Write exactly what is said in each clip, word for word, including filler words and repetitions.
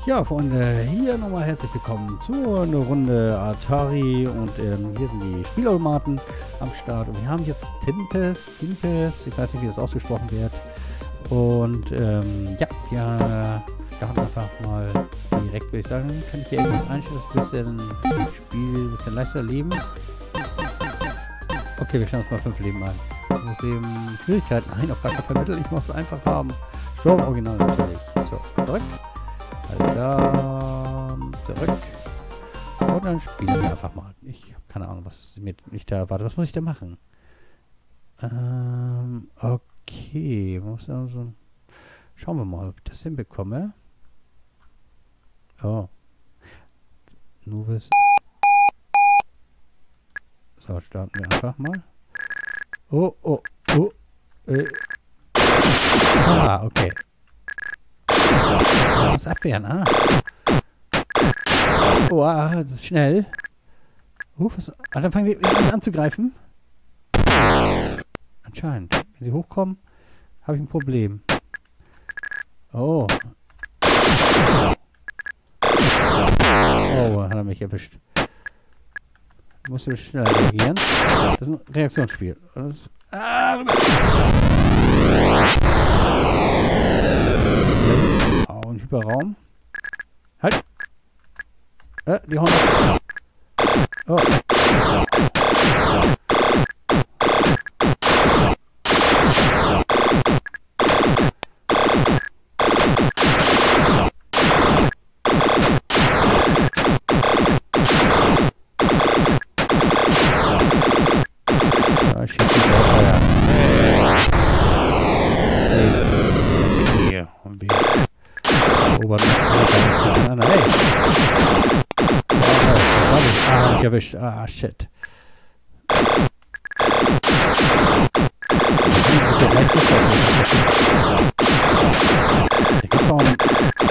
Ja, Freunde, hier nochmal herzlich willkommen zu einer Runde Atari und ähm, hier sind die Spielautomaten am Start und wir haben jetzt Timpes, Timpes, ich weiß nicht, wie das ausgesprochen wird. Und ähm, ja, wir starten einfach mal direkt, würde ich sagen. Kann ich hier irgendwas einstellen, dass ein bisschen das Spiel ein bisschen leichter leben? Okay, wir stellen uns mal fünf Leben ein. Problem, Schwierigkeiten, nein, auf gar keinen Fall Mittel, ich muss es einfach haben. Sturm Original natürlich. So, zurück. Also da, zurück. Und dann spielen wir einfach mal. Ich habe keine Ahnung, was mir nicht da erwartet. Was muss ich da machen? Ähm, okay. Muss also, schauen wir mal, ob ich das hinbekomme. Oh. Nubis. So, starten wir einfach mal. Oh, oh, oh. Äh. Ah, okay. Ich muss abwehren, ah. Oh, ah, das ist schnell. Uh, was, ah, dann fangen sie an zu greifen. Anscheinend. Wenn sie hochkommen, habe ich ein Problem. Oh. Oh, hat er mich erwischt. Ich muss schneller reagieren. Das ist ein Reaktionsspiel. Das, ah, oh, ein Hyperraum. Halt! Äh, die hauen ab. Oh. Ja, ich schieße die Feuer. Hier. Und wir erobern miteinander. Hey! Ah, nicht erwischt. Ah, shit. Ich kann auch nicht.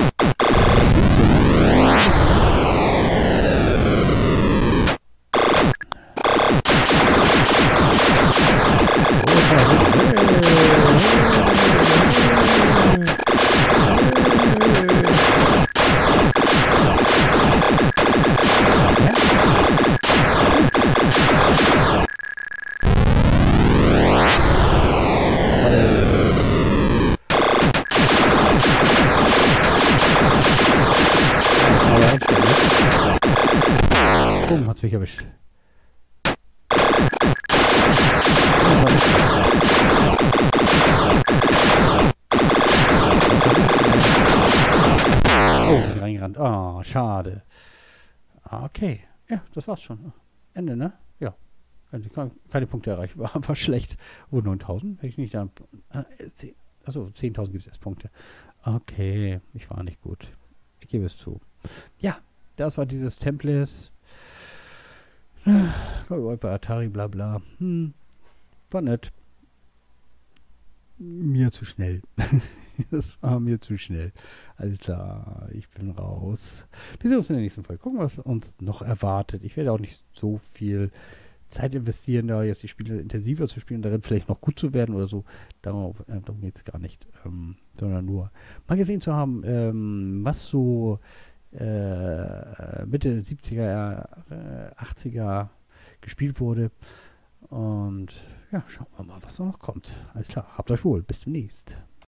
Boom, hat's mich erwischt. Oh, bin reingerannt. Ah, oh, schade. Ah, okay. Ja, das war's schon. Ende, ne? Ja. Keine Punkte erreicht. War einfach schlecht. Oh, neuntausend? Hätte ich nicht da. Achso, zehntausend gibt es erst Punkte. Okay, ich war nicht gut. Ich gebe es zu. Ja, das war dieses Templates. Bei Atari, bla bla. Hm. War nett. Mir zu schnell. Das war mir zu schnell. Alles klar, ich bin raus. Wir sehen uns in der nächsten Folge. Gucken, was uns noch erwartet. Ich werde auch nicht so viel Zeit investieren, da jetzt die Spiele intensiver zu spielen, darin vielleicht noch gut zu werden oder so. Darum, äh, darum geht es gar nicht. Ähm, sondern nur mal gesehen zu haben, ähm, was so äh, Mitte siebziger, äh, achtziger gespielt wurde. Und ja, schauen wir mal, was noch kommt. Alles klar, habt euch wohl. Bis demnächst.